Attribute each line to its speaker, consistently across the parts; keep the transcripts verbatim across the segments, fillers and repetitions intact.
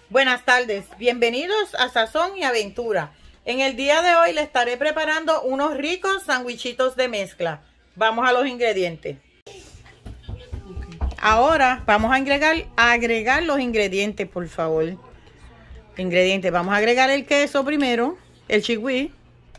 Speaker 1: Buenas tardes, bienvenidos a Sazón y Aventura. En el día de hoy les estaré preparando unos ricos sandwichitos de mezcla. Vamos a los ingredientes. Ahora vamos a agregar, a agregar los ingredientes, por favor. Ingredientes, vamos a agregar el queso primero, el chigüí.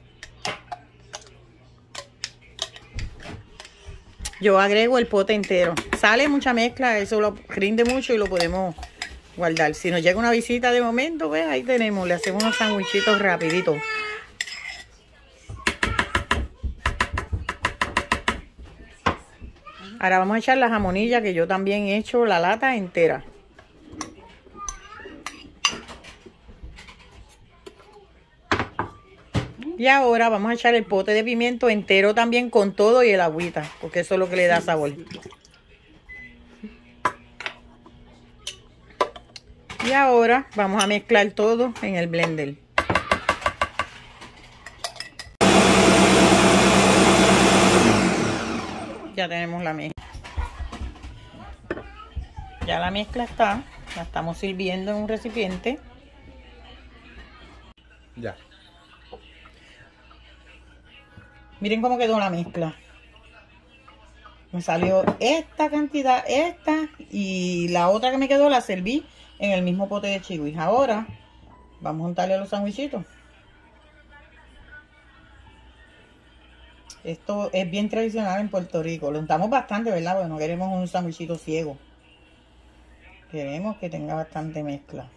Speaker 1: Yo agrego el pote entero. Sale mucha mezcla, eso lo rinde mucho y lo podemos guardar. Si nos llega una visita de momento, pues ahí tenemos, le hacemos unos sandwichitos rapiditos. Ahora vamos a echar la jamonilla, que yo también he hecho la lata entera. Y ahora vamos a echar el pote de pimiento entero también con todo y el agüita, porque eso es lo que le da sabor. Y ahora vamos a mezclar todo en el blender. Ya tenemos la mezcla. Ya la mezcla está. La estamos sirviendo en un recipiente.
Speaker 2: Ya.
Speaker 1: Miren cómo quedó la mezcla. Me salió esta cantidad, esta y la otra que me quedó la serví en el mismo pote de chigüí. Ahora vamos a untarle los sandwichitos. Esto es bien tradicional en Puerto Rico. Lo untamos bastante, ¿verdad? Porque no queremos un sandwichito ciego. Queremos que tenga bastante mezcla.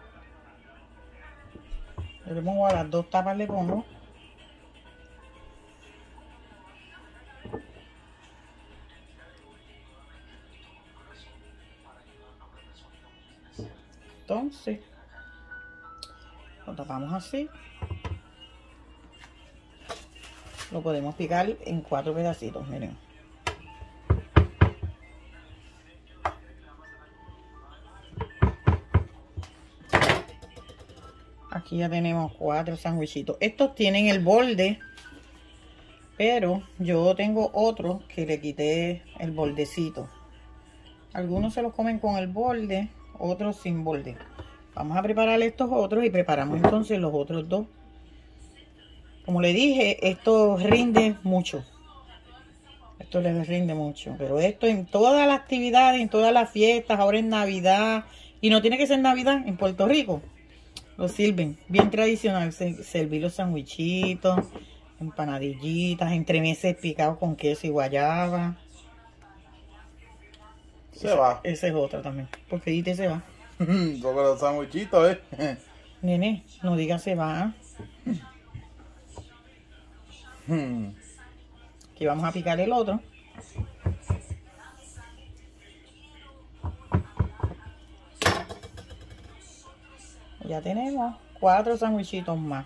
Speaker 1: Yo le pongo a las dos tapas, le pongo. Entonces, lo tapamos así. Lo podemos picar en cuatro pedacitos, miren. Aquí ya tenemos cuatro sandwichitos. Estos tienen el borde, pero yo tengo otro que le quité el bordecito. Algunos se los comen con el borde, otros sin borde. Vamos a preparar estos otros y preparamos entonces los otros dos. Como le dije, esto rinde mucho. Esto les rinde mucho. Pero esto en todas las actividades, en todas las fiestas, ahora en Navidad. Y no tiene que ser Navidad, en Puerto Rico. Lo sirven. Bien tradicional. Servir los sandwichitos, empanadillitas, entremeses picados con queso y guayaba.
Speaker 2: Se
Speaker 1: esa,
Speaker 2: va.
Speaker 1: Esa es otra también. Porque dite se va.
Speaker 2: Porque los sandwichitos, eh.
Speaker 1: Nene, no digas se va. Aquí vamos a picar el otro. Ya tenemos cuatro sandwichitos más.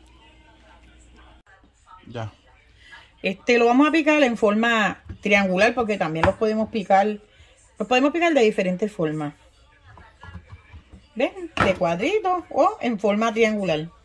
Speaker 2: Ya.
Speaker 1: Este lo vamos a picar en forma triangular porque también los podemos picar. Los podemos picar de diferentes formas. ¿Ven? De cuadritos o en forma triangular.